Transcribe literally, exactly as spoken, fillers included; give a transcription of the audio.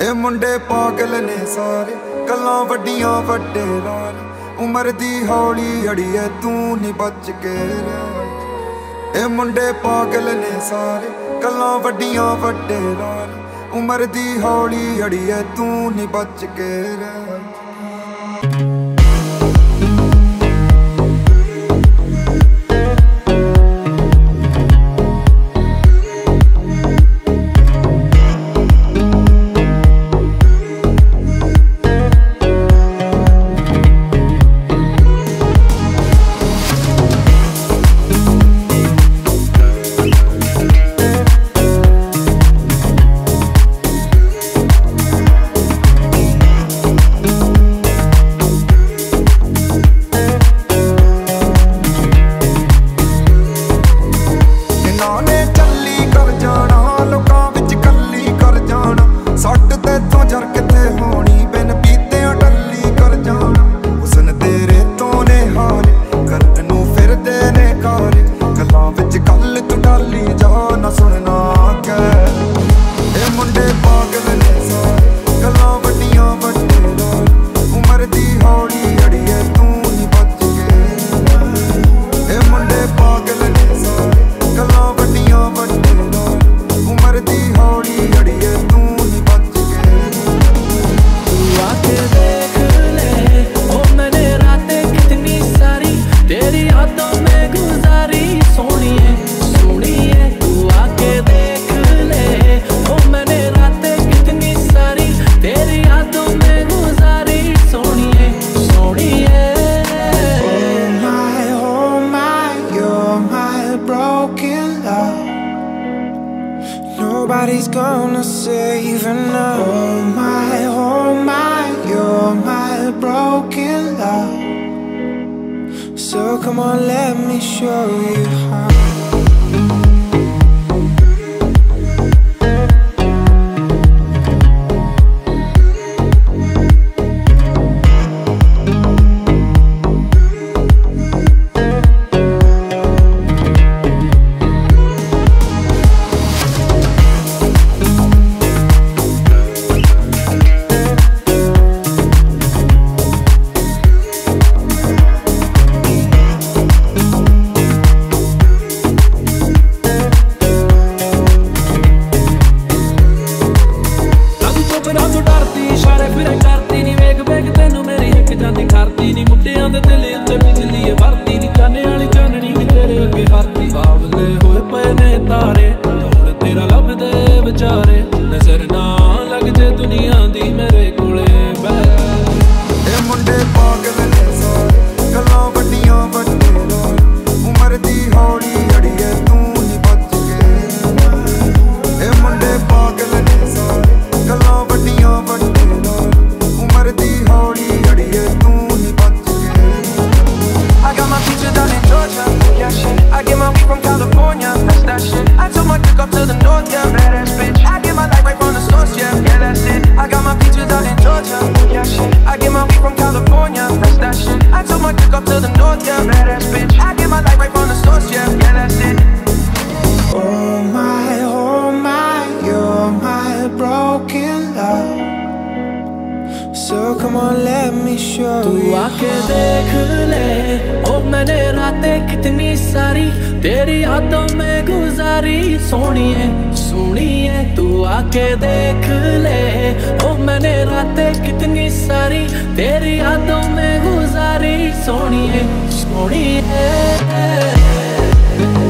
ए मुंडे पागल ने सारे गल्लां वड्डियां वड्डे लाल उमर दी हौली अड़िए तू नी बच के रह। ए मुंडे पागल ने सारे गल्लां वड्डियां वड्डे लाल उमर दी हौली अड़िए तू नी बच के रह। Nobody's gonna save her now. Oh my, oh my, you're my broken love. So come on, let me show you how. So come on, let me show तू you. आके देख ले ओ मैंने रातें कितनी सारी तेरी यादों में गुजारी सोनिए सोनिए। तू आके देख ले ओ मैंने रातें कितनी सारी तेरी यादों में गुजारी सोनिए सोनिए।